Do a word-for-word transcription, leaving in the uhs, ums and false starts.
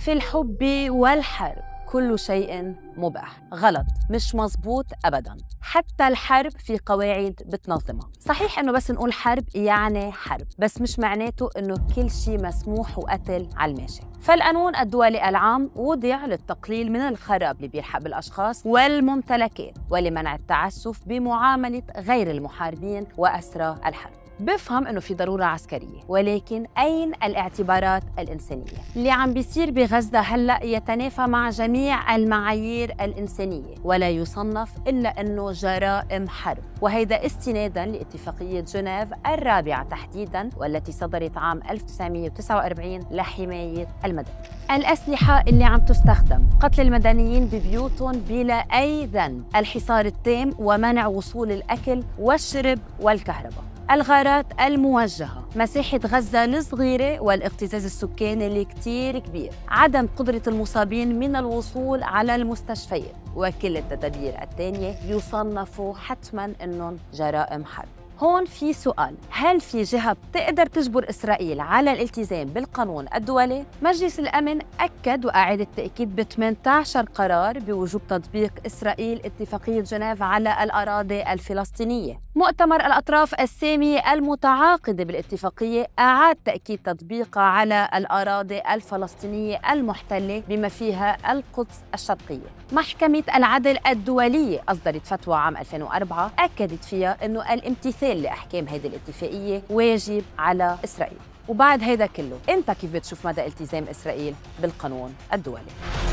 في الحب والحرب كل شيء مباح. غلط، مش مزبوط أبداً. حتى الحرب في قواعد بتنظمها. صحيح إنه بس نقول حرب يعني حرب، بس مش معناته إنه كل شيء مسموح وقتل على الماشي. فالقانون الدولي العام وضع للتقليل من الخراب اللي بيلحق بالأشخاص والممتلكات ولمنع التعسف بمعاملة غير المحاربين وأسرى الحرب. بفهم إنه في ضرورة عسكرية، ولكن أين الاعتبارات الإنسانية؟ اللي عم بيصير بغزة هلأ يتنافى مع جميع المعايير الإنسانية ولا يصنف إلا إنه جرائم حرب، وهيدا استناداً لاتفاقية جنيف الرابعة تحديداً والتي صدرت عام ألف وتسعمية وتسعة وأربعين لحماية المدني. الأسلحة اللي عم تستخدم، قتل المدنيين ببيوتهم بلا أي ذنب، الحصار التام ومنع وصول الأكل والشرب والكهرباء، الغارات الموجهة، مساحة غزة الصغيرة والاكتظاظ السكاني اللي كتير كبير، عدم قدرة المصابين من الوصول على المستشفيات، وكل التدابير الثانية يصنفوا حتماً إنهم جرائم حرب. هون في سؤال، هل في جهة بتقدر تجبر إسرائيل على الالتزام بالقانون الدولي؟ مجلس الأمن أكد وأعاد التأكيد ب ثمانية عشر قرار بوجوب تطبيق إسرائيل اتفاقية جنيف على الأراضي الفلسطينية. مؤتمر الأطراف السامية المتعاقد بالاتفاقية أعاد تأكيد تطبيقها على الأراضي الفلسطينية المحتلة بما فيها القدس الشرقية. محكمة العدل الدولية أصدرت فتوى عام ألفين وأربعة أكدت فيها أنه الامتثال لأحكام هذه الاتفاقية واجب على إسرائيل. وبعد هذا كله، أنت كيف بتشوف مدى التزام إسرائيل بالقانون الدولي؟